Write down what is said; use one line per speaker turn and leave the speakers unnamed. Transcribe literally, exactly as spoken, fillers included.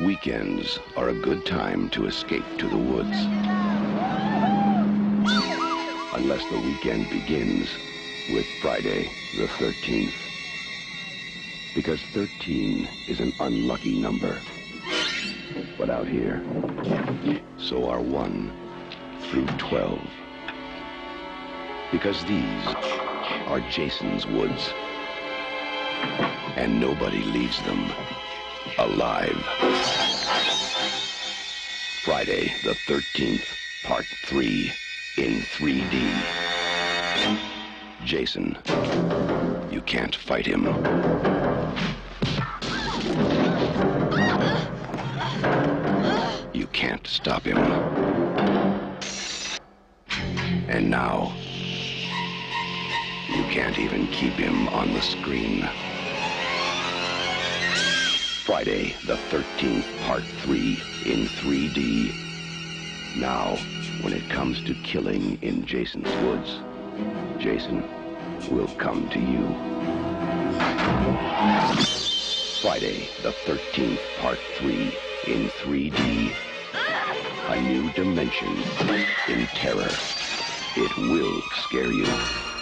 Weekends are a good time to escape to the woods. Unless the weekend begins with Friday the thirteenth. Because thirteen is an unlucky number. But out here, so are one through twelve. Because these are Jason's woods. And nobody leaves them alive. Friday the thirteenth, Part three, in three D. Jason, you can't fight him. You can't stop him. And now, you can't even keep him on the screen. Friday the thirteenth, Part three, in three D. Now, when it comes to killing in Jason's woods, Jason will come to you. Friday the thirteenth, Part three, in three D. A new dimension in terror. It will scare you.